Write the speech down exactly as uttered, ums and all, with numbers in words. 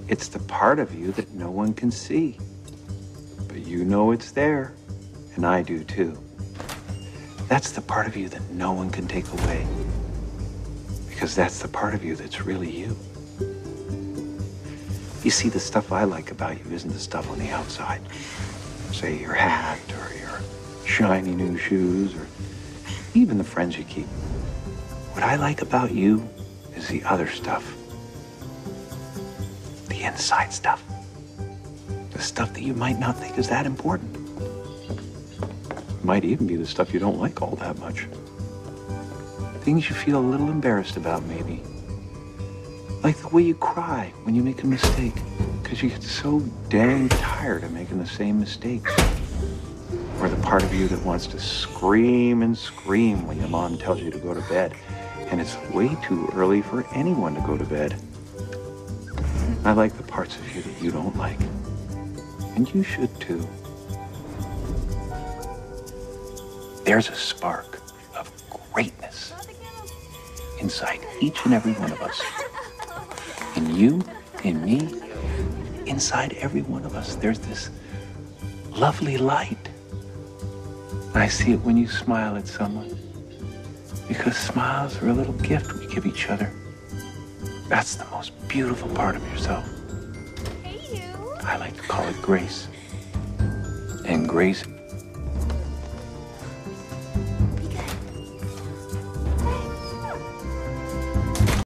It's the part of you that no one can see. But you know it's there, and I do too. That's the part of you that no one can take away. Because that's the part of you that's really you. You see, the stuff I like about you isn't the stuff on the outside. Say your hat, or your shiny new shoes, or even the friends you keep. What I like about you is the other stuff. The inside stuff. The stuff that you might not think is that important. It might even be the stuff you don't like all that much. Things you feel a little embarrassed about, maybe. Like the way you cry when you make a mistake, because you get so dang tired of making the same mistakes. Or the part of you that wants to scream and scream when your mom tells you to go to bed, and it's way too early for anyone to go to bed. I like the parts of you that you don't like. And you should too. There's a spark of greatness inside each and every one of us. In you, in me, inside every one of us, there's this lovely light. I see it when you smile at someone. Because smiles are a little gift we give each other. That's the most beautiful part of yourself. Hey, you. I like to call it grace. And grace